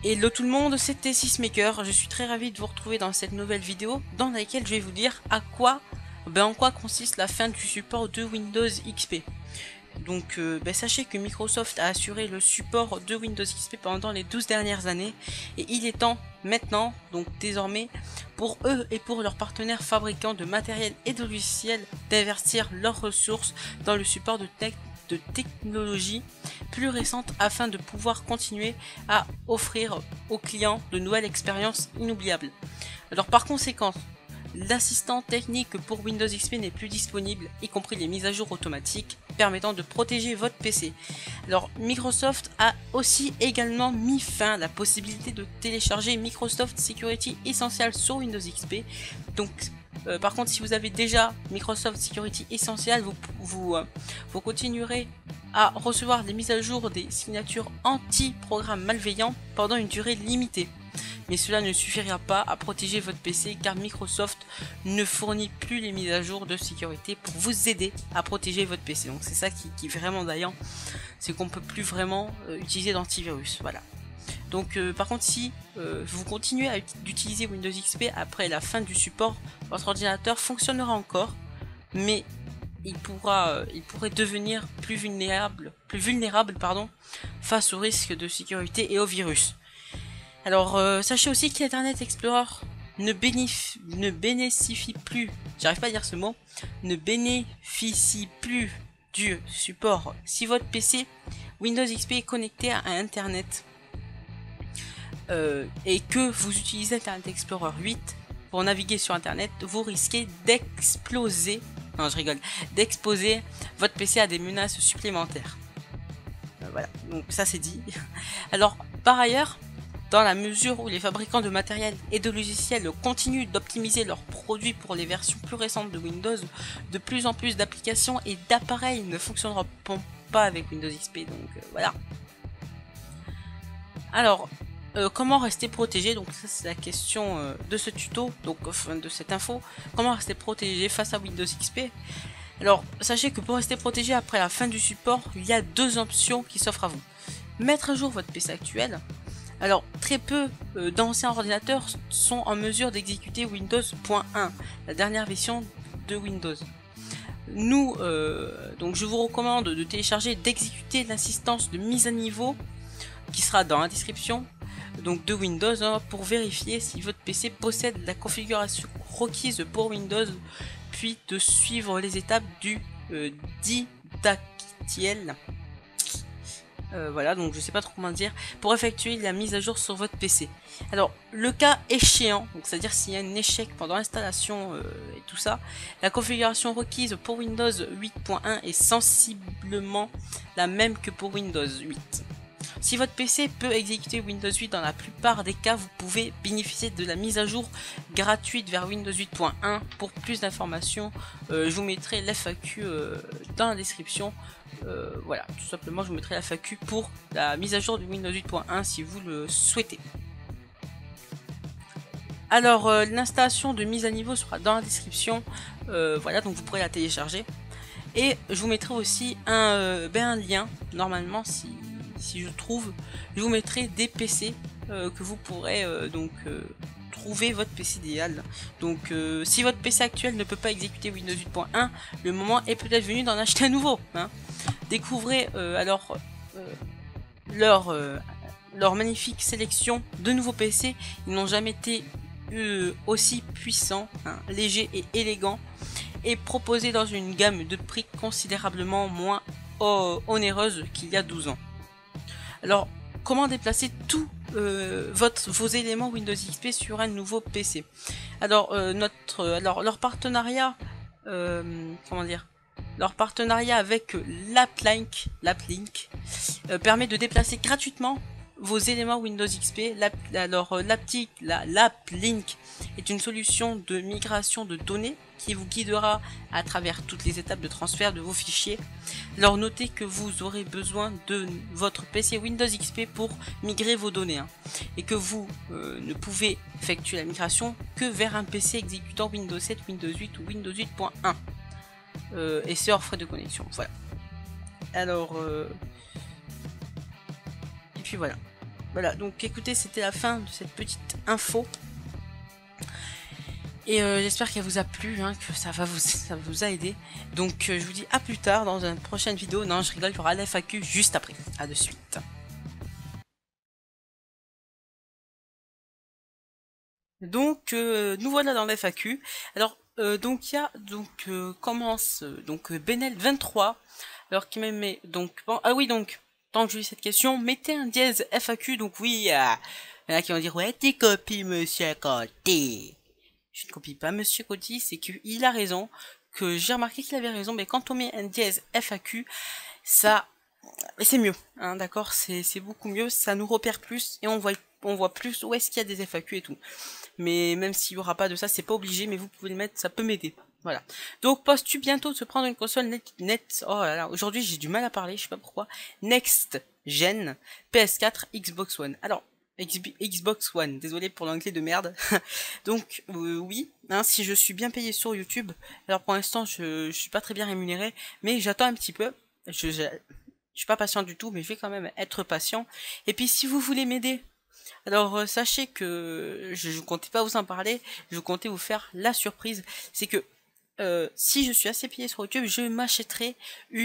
Hello tout le monde, c'était Sysmaker. Je suis très ravi de vous retrouver dans cette nouvelle vidéo dans laquelle je vais vous dire en quoi consiste la fin du support de Windows XP. Donc sachez que Microsoft a assuré le support de Windows XP pendant les 12 dernières années et il est temps maintenant, donc désormais, pour eux et pour leurs partenaires fabricants de matériel et de logiciels d'investir leurs ressources dans le support de technologies plus récentes afin de pouvoir continuer à offrir aux clients de nouvelles expériences inoubliables. Alors par conséquent, l'assistant technique pour Windows XP n'est plus disponible, y compris les mises à jour automatiques permettant de protéger votre PC. Alors Microsoft a aussi également mis fin à la possibilité de télécharger Microsoft Security Essential sur Windows XP. Donc par contre, si vous avez déjà Microsoft Security Essential, vous continuerez à recevoir des mises à jour des signatures anti-programmes malveillants pendant une durée limitée. Mais cela ne suffira pas à protéger votre PC car Microsoft ne fournit plus les mises à jour de sécurité pour vous aider à protéger votre PC. Donc c'est ça qui est vraiment d'ailleurs, c'est qu'on peut plus vraiment utiliser d'antivirus. Voilà. Donc par contre, si vous continuez d'utiliser Windows XP après la fin du support, votre ordinateur fonctionnera encore, mais il pourrait devenir plus vulnérable face aux risques de sécurité et aux virus. Alors sachez aussi qu'Internet Explorer ne bénéficie plus, j'arrive pas à dire ce mot, ne bénéficie plus du support si votre PC Windows XP est connecté à Internet. Et que vous utilisez Internet Explorer 8 pour naviguer sur Internet, vous risquez d'exposer votre PC à des menaces supplémentaires. Voilà, donc ça c'est dit. Alors, par ailleurs, dans la mesure où les fabricants de matériel et de logiciels continuent d'optimiser leurs produits pour les versions plus récentes de Windows, de plus en plus d'applications et d'appareils ne fonctionneront pas avec Windows XP, donc voilà. Alors, comment rester protégé? Donc ça c'est la question de ce tuto, donc de cette info. Comment rester protégé face à Windows XP? Alors sachez que pour rester protégé après la fin du support, il y a deux options qui s'offrent à vous. Mettre à jour votre PC actuel. Alors très peu d'anciens ordinateurs sont en mesure d'exécuter Windows.1, la dernière version de Windows. Nous, donc je vous recommande de télécharger, d'exécuter l'assistance de mise à niveau qui sera dans la description donc de Windows pour vérifier si votre PC possède la configuration requise pour Windows, puis de suivre les étapes du didactiel. Voilà, donc je sais pas trop comment dire, pour effectuer la mise à jour sur votre PC. Alors, le cas échéant, donc c'est-à-dire s'il y a un échec pendant l'installation et tout ça, la configuration requise pour Windows 8.1 est sensiblement la même que pour Windows 8. Si votre PC peut exécuter Windows 8 dans la plupart des cas, vous pouvez bénéficier de la mise à jour gratuite vers Windows 8.1. Pour plus d'informations, je vous mettrai l'FAQ dans la description. Voilà, tout simplement, je vous mettrai l'FAQ pour la mise à jour de Windows 8.1 si vous le souhaitez. Alors, l'installation de mise à niveau sera dans la description. Voilà, donc vous pourrez la télécharger. Et je vous mettrai aussi un lien, normalement, si je trouve, je vous mettrai des PC que vous pourrez trouver votre PC idéal. Donc si votre PC actuel ne peut pas exécuter Windows 8.1, le moment est peut-être venu d'en acheter un nouveau. Découvrez alors leur magnifique sélection de nouveaux PC. Ils n'ont jamais été aussi puissants, légers et élégants, et proposés dans une gamme de prix considérablement moins onéreuse qu'il y a 12 ans. Alors, comment déplacer tous vos éléments Windows XP sur un nouveau PC? Alors, leur partenariat, leur partenariat avec l'AppLink permet de déplacer gratuitement vos éléments Windows XP. L'AppLink est une solution de migration de données qui vous guidera à travers toutes les étapes de transfert de vos fichiers. Alors notez que vous aurez besoin de votre PC Windows XP pour migrer vos données, et que vous ne pouvez effectuer la migration que vers un PC exécutant Windows 7, Windows 8 ou Windows 8.1 et c'est hors frais de connexion. Voilà. Alors et puis voilà. Voilà, donc écoutez, c'était la fin de cette petite info. Et j'espère qu'elle vous a plu, hein, que ça vous a aidé. Donc je vous dis à plus tard dans une prochaine vidéo. Non, je rigole, il y aura la FAQ juste après. À de suite. Donc nous voilà dans la FAQ. Alors donc il y a commence Benel 23. Alors qui met donc bon, ah oui, donc tant que je lis cette question, mettez un dièse FAQ. Donc oui, il y en a qui vont dire ouais, t'es copie monsieur Coty. Je ne copie pas monsieur Coty, c'est qu'il a raison, que j'ai remarqué qu'il avait raison, mais quand on met un dièse FAQ, ça c'est mieux, hein, d'accord, c'est beaucoup mieux, ça nous repère plus et on voit plus où est-ce qu'il y a des FAQ et tout. Mais même s'il y aura pas de ça, c'est pas obligé, mais vous pouvez le mettre, ça peut m'aider. Voilà. Donc penses-tu bientôt de se prendre une console net oh là là, aujourd'hui j'ai du mal à parler, je sais pas pourquoi. Next Gen, PS4, Xbox One. Alors Xbox One, désolé pour l'anglais de merde. Donc oui, hein, si je suis bien payé sur YouTube, alors pour l'instant je suis pas très bien rémunéré, mais j'attends un petit peu. Je suis pas patient du tout, mais je vais quand même être patient. Et puis si vous voulez m'aider, alors sachez que je comptais pas vous en parler, je comptais vous faire la surprise, c'est que si je suis assez payé sur YouTube, je m'achèterai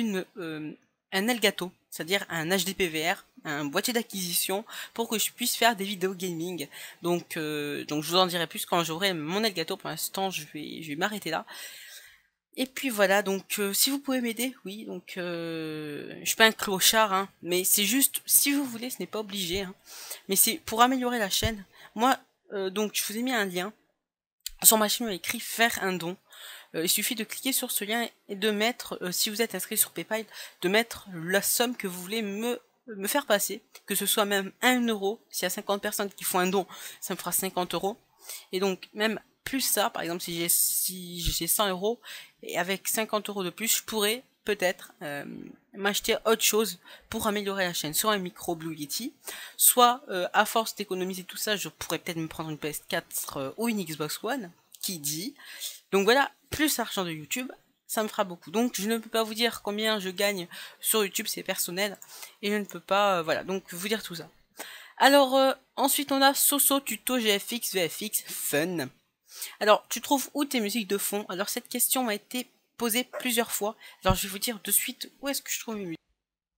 un Elgato, c'est-à-dire un HDPVR, un boîtier d'acquisition, pour que je puisse faire des vidéos gaming. Donc je vous en dirai plus quand j'aurai mon Elgato. Pour l'instant, je vais m'arrêter là. Et puis voilà, donc si vous pouvez m'aider, oui, donc je suis pas un clochard, hein, mais c'est juste, si vous voulez, ce n'est pas obligé, hein, mais c'est pour améliorer la chaîne. Moi, donc je vous ai mis un lien, sur ma chaîne il y a écrit faire un don. Il suffit de cliquer sur ce lien et de mettre, si vous êtes inscrit sur PayPal, de mettre la somme que vous voulez me faire passer, que ce soit même 1 euro, s'il y a 50 personnes qui font un don, ça me fera 50 euros, et donc même plus ça, par exemple si j'ai 100 euros, et avec 50 euros de plus, je pourrais peut-être m'acheter autre chose pour améliorer la chaîne, soit un micro Blue Yeti, soit à force d'économiser tout ça, je pourrais peut-être me prendre une PS4 ou une Xbox One, qui dit. Donc voilà, plus l'argent de YouTube, ça me fera beaucoup. Donc je ne peux pas vous dire combien je gagne sur YouTube, c'est personnel, et je ne peux pas, voilà, donc vous dire tout ça. Alors ensuite on a Soso Tuto GFX VFX Fun. Alors tu trouves où tes musiques de fond? Alors cette question m'a été posée plusieurs fois, alors je vais vous dire de suite où est-ce que je trouve mes musiques.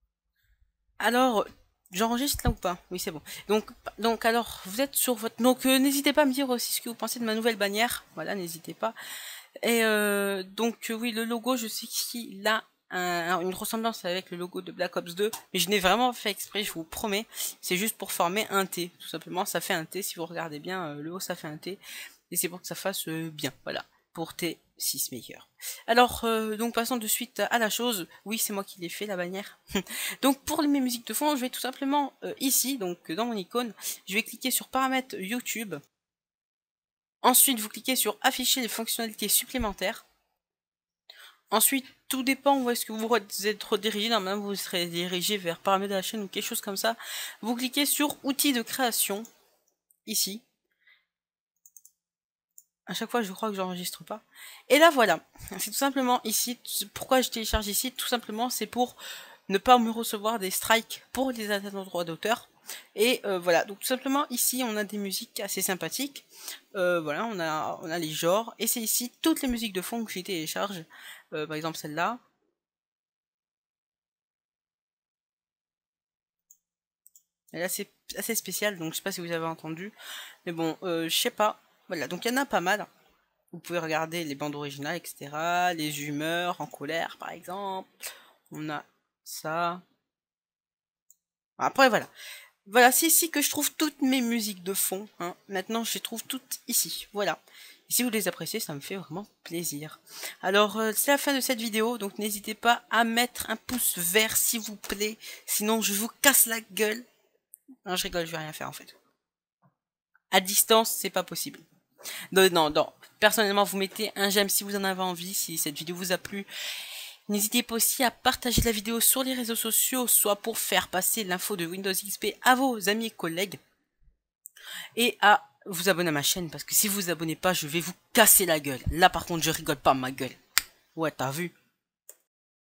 Alors j'enregistre là ou pas? Oui, c'est bon. Donc alors vous êtes sur votre, donc n'hésitez pas à me dire aussi ce que vous pensez de ma nouvelle bannière, voilà, n'hésitez pas. Et donc oui, le logo, je sais qu'il a une ressemblance avec le logo de Black Ops 2, mais je n'ai vraiment fait exprès, je vous promets, c'est juste pour former un T, tout simplement, ça fait un T, si vous regardez bien, le haut ça fait un T, et c'est pour que ça fasse bien, voilà, pour T6 Maker. Alors, donc passons de suite à la chose, oui c'est moi qui l'ai fait, la bannière. Donc pour mes musiques de fond, je vais tout simplement ici, donc dans mon icône, je vais cliquer sur paramètres YouTube. Ensuite, vous cliquez sur afficher les fonctionnalités supplémentaires. Ensuite, tout dépend où est-ce que vous êtes redirigé. Normalement, vous serez dirigé vers paramètres de la chaîne ou quelque chose comme ça. Vous cliquez sur outils de création, ici. À chaque fois, je crois que j'enregistre pas. Et là, voilà. C'est tout simplement ici. Pourquoi je télécharge ici? Tout simplement, c'est pour ne pas me recevoir des strikes pour les atteintes aux droits d'auteur. Et voilà, donc tout simplement ici on a des musiques assez sympathiques, voilà, on a les genres, et c'est ici toutes les musiques de fond que j'ai télécharge, par exemple celle-là. Elle est assez spéciale, donc je sais pas si vous avez entendu, mais bon, je sais pas, voilà, donc il y en a pas mal. Vous pouvez regarder les bandes originales, etc., les humeurs en colère par exemple, on a ça. Après voilà. Voilà, c'est ici que je trouve toutes mes musiques de fond. Hein. Maintenant, je les trouve toutes ici. Voilà. Et si vous les appréciez, ça me fait vraiment plaisir. Alors, c'est la fin de cette vidéo. Donc, n'hésitez pas à mettre un pouce vert, s'il vous plaît. Sinon, je vous casse la gueule. Non, je rigole, je vais rien faire, en fait. À distance, c'est pas possible. Non. Personnellement, vous mettez un j'aime si vous en avez envie, si cette vidéo vous a plu. N'hésitez pas aussi à partager la vidéo sur les réseaux sociaux, soit pour faire passer l'info de Windows XP à vos amis et collègues, et à vous abonner à ma chaîne, parce que si vous vous abonnez pas, je vais vous casser la gueule. Là par contre, je rigole pas, ma gueule. Ouais, t'as vu?